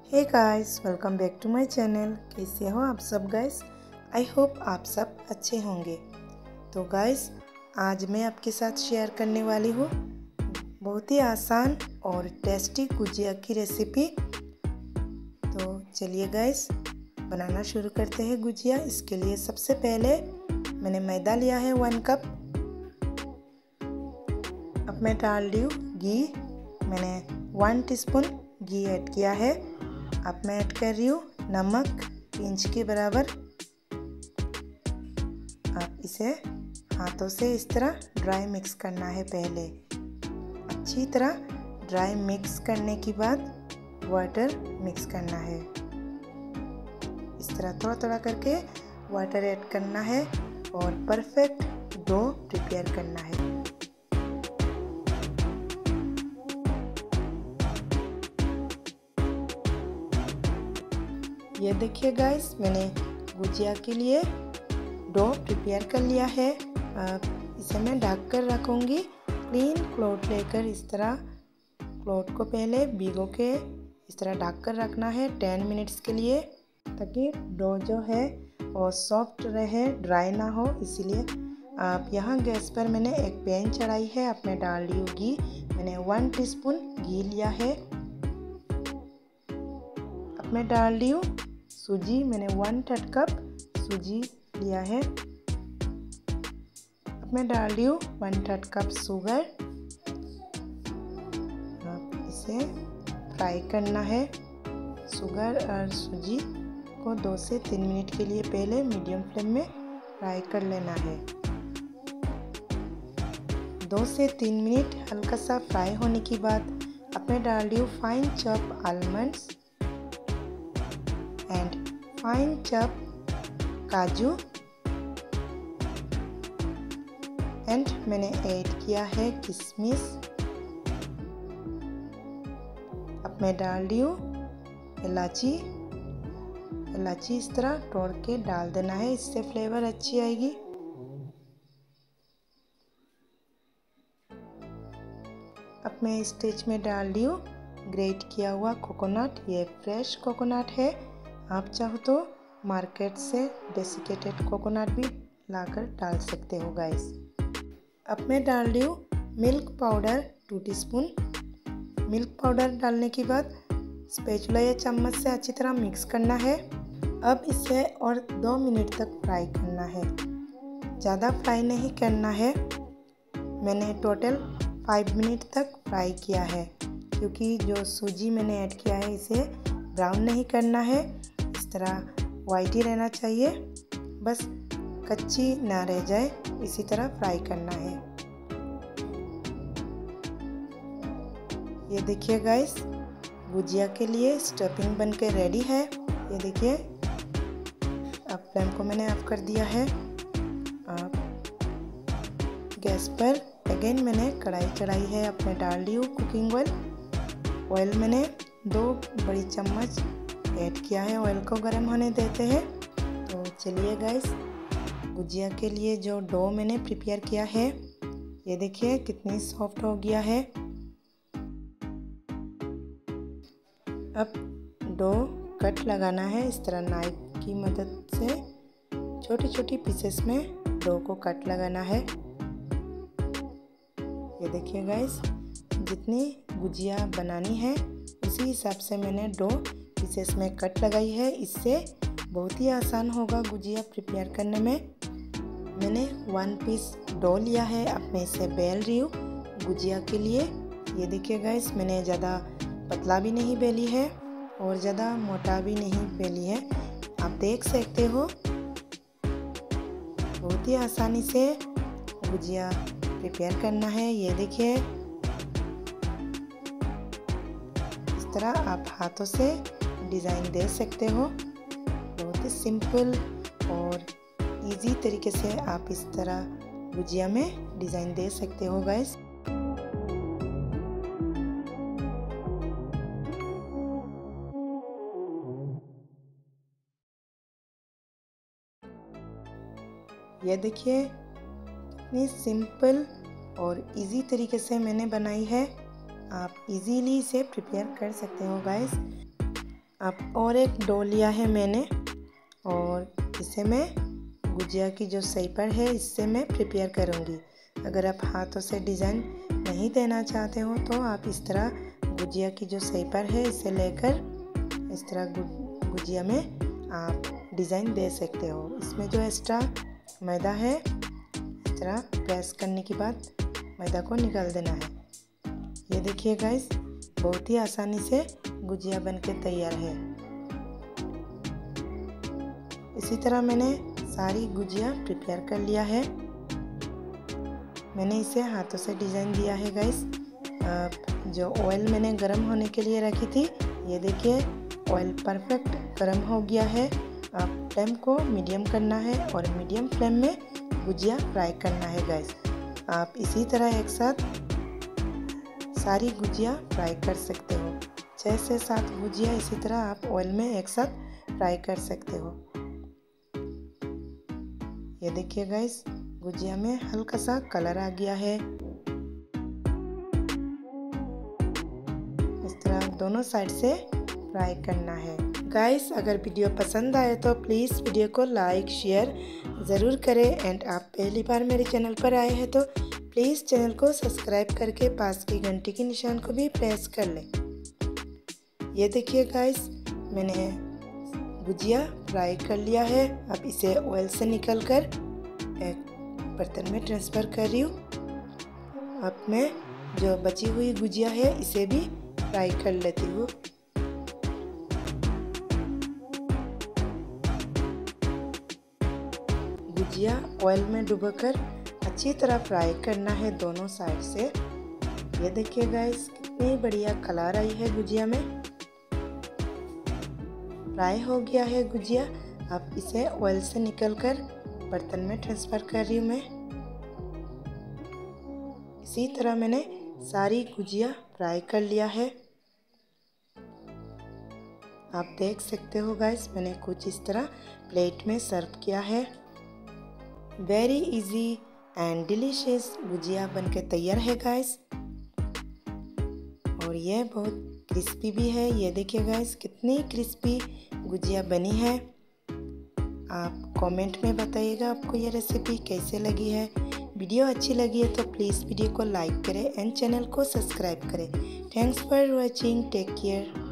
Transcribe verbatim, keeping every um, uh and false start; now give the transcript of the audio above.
Hey guys, welcome back to my channel. कैसे हो आप सब गाइस? आई होप आप सब अच्छे होंगे। तो गाइस, आज मैं आपके साथ शेयर करने वाली हूँ बहुत ही आसान और टेस्टी गुजिया की रेसिपी। तो चलिए गाइस, बनाना शुरू करते हैं गुजिया। इसके लिए सबसे पहले मैंने मैदा लिया है वन कप। अब मैं डाल रही हूँ घी। मैंने वन टीस्पून घी ऐड किया है। अब मैं ऐड कर रही हूँ नमक पिंच के बराबर। आप इसे हाथों से इस तरह ड्राई मिक्स करना है। पहले अच्छी तरह ड्राई मिक्स करने के बाद वाटर मिक्स करना है। इस तरह थोड़ा थोड़ा करके वाटर ऐड करना है और परफेक्ट डो प्रिपेयर करना है। ये देखिए गाइस, मैंने गुजिया के लिए डो प्रिपेयर कर लिया है। इसे मैं ढक कर रखूँगी। क्लीन क्लॉथ लेकर इस तरह क्लॉथ को पहले भिगो के इस तरह ढक कर रखना है टेन मिनट्स के लिए, ताकि डो जो है वो सॉफ्ट रहे, ड्राई ना हो। इसीलिए आप यहाँ गैस पर मैंने एक पैन चढ़ाई है। अब मैं डाल रही हूँ घी। मैंने वन टीस्पून घी लिया है। अब मैं डाल रही हूँ सूजी। मैंने वन थर्ड कप सूजी लिया है। अब मैं डाल रही हूँ वन थर्ड कप शुगर। अब इसे फ्राई करना है। शुगर और सूजी को दो से तीन मिनट के लिए पहले मीडियम फ्लेम में फ्राई कर लेना है। दो से तीन मिनट हल्का सा फ्राई होने के बाद अब मैं डाल रही हूँ fine chop almonds and fine chop काजू एंड मैंने ऐड किया है किशमिश। अब मैं डाल रही हूँ इलायची। इलायची इस तरह तोड़ के डाल देना है, इससे फ्लेवर अच्छी आएगी। अब मैं इस स्टेज में डाल रही हूँ ग्रेट किया हुआ कोकोनट। ये फ्रेश कोकोनट है। आप चाहो तो मार्केट से डेसिकेटेड कोकोनट भी लाकर डाल सकते हो गाइस। अब मैं डाल रही हूँ milk powder two teaspoon. Milk powder डालने के बाद स्पैचुला या चम्मच से अच्छी तरह मिक्स करना है। अब इसे और दो मिनट तक फ्राई करना है। ज़्यादा फ्राई नहीं करना है। मैंने टोटल फाइव मिनट तक फ्राई किया है, क्योंकि जो सूजी मैंने ऐड किया है इसे ब्राउन नहीं करना है। इस तरह वाइट ही रहना चाहिए, बस कच्ची ना रह जाए, इसी तरह फ्राई करना है। ये देखिए गाइस, गुजिया के लिए स्टफिंग बनकर रेडी है। ये देखिए, अब फ्लेम को मैंने ऑफ कर दिया है। अब गैस पर अगेन मैंने कढ़ाई चढ़ाई है। अब मैं डाल रही हूँ कुकिंग ऑयल। ऑयल मैंने दो बड़ी चम्मच ऐड किया है। ऑयल को गर्म होने देते हैं। तो चलिए गाइस, गुजिया के लिए जो डो मैंने प्रिपेयर किया है, ये देखिए कितनी सॉफ्ट हो गया है। अब डो कट लगाना है। इस तरह नाइफ की मदद से छोटी छोटी पीसेस में डो को कट लगाना है। ये देखिए गाइस, जितनी गुजिया बनानी है उसी हिसाब से मैंने डो पीसेस में कट लगाई है। इससे बहुत ही आसान होगा गुजिया प्रिपेयर करने में। मैंने वन पीस डो लिया है। अब मैं इसे बेल रही हूँ गुजिया के लिए। ये देखिए गाइस, मैंने ज़्यादा पतला भी नहीं बेली है और ज़्यादा मोटा भी नहीं बेली है। आप देख सकते हो, बहुत ही आसानी से गुजिया प्रिपेयर करना है। ये देखिए, इस तरह आप हाथों से डिज़ाइन दे सकते हो। बहुत ही सिंपल और इजी तरीके से आप इस तरह गुजिया में डिज़ाइन दे सकते हो गाइस। ये देखिए कितनी सिंपल और इजी तरीके से मैंने बनाई है। आप इजीली इसे प्रिपेयर कर सकते हो गाइस। अब और एक डो लिया है मैंने और इसे मैं गुजिया की जो शेपर है इससे मैं प्रिपेयर करूँगी। अगर आप हाथों से डिज़ाइन नहीं देना चाहते हो तो आप इस तरह गुजिया की जो शेपर है इसे लेकर इस तरह गुजिया में आप डिज़ाइन दे सकते हो। इसमें जो एक्स्ट्रा मैदा है इस तरह प्रेस करने के बाद मैदा को निकाल देना है। ये देखिए गाइस, बहुत ही आसानी से गुजिया बनके तैयार है। इसी तरह मैंने सारी गुजिया प्रिपेयर कर लिया है। मैंने इसे हाथों से डिज़ाइन दिया है गाइस। जो ऑयल मैंने गरम होने के लिए रखी थी, ये देखिए ऑयल परफेक्ट गरम हो गया है। आप फ्लेम को मीडियम करना है और मीडियम फ्लेम में गुजिया फ्राई करना है गाइस। आप इसी तरह एक साथ सारी गुजिया फ्राई कर सकते हो। छः से सात गुजिया इसी तरह आप ऑयल में एक साथ फ्राई कर सकते हो। ये देखिए गाइस, गुजिया में हल्का सा कलर आ गया है। इस तरह दोनों साइड से फ्राई करना है। गाइस, अगर वीडियो पसंद आए तो प्लीज़ वीडियो को लाइक शेयर ज़रूर करें। एंड आप पहली बार मेरे चैनल पर आए हैं तो प्लीज़ चैनल को सब्सक्राइब करके पास की घंटी के निशान को भी प्रेस कर लें। ये देखिए गाइस, मैंने गुजिया फ्राई कर लिया है। अब इसे ऑयल से निकालकर एक बर्तन में ट्रांसफ़र कर रही हूँ। अब मैं जो बची हुई गुजिया है इसे भी फ्राई कर लेती हूँ। गुजिया ऑयल में डुबोकर अच्छी तरह फ्राई करना है दोनों साइड से। ये देखिए गाइस, कितनी बढ़िया कलर आई है गुजिया में। फ्राई हो गया है गुजिया। अब इसे ऑयल से निकालकर बर्तन में ट्रांसफ़र कर रही हूँ मैं। इसी तरह मैंने सारी गुजिया फ्राई कर लिया है। आप देख सकते हो गाइस, मैंने कुछ इस तरह प्लेट में सर्व किया है। वेरी इजी एंड डिलीशियस गुजिया बनके तैयार है गाइस। और ये बहुत क्रिस्पी भी है। ये देखिए गाइस, कितनी क्रिस्पी गुजिया बनी है। आप कमेंट में बताइएगा आपको ये रेसिपी कैसे लगी है। वीडियो अच्छी लगी है तो प्लीज़ वीडियो को लाइक करें एंड चैनल को सब्सक्राइब करें। Thanks for watching. Take care.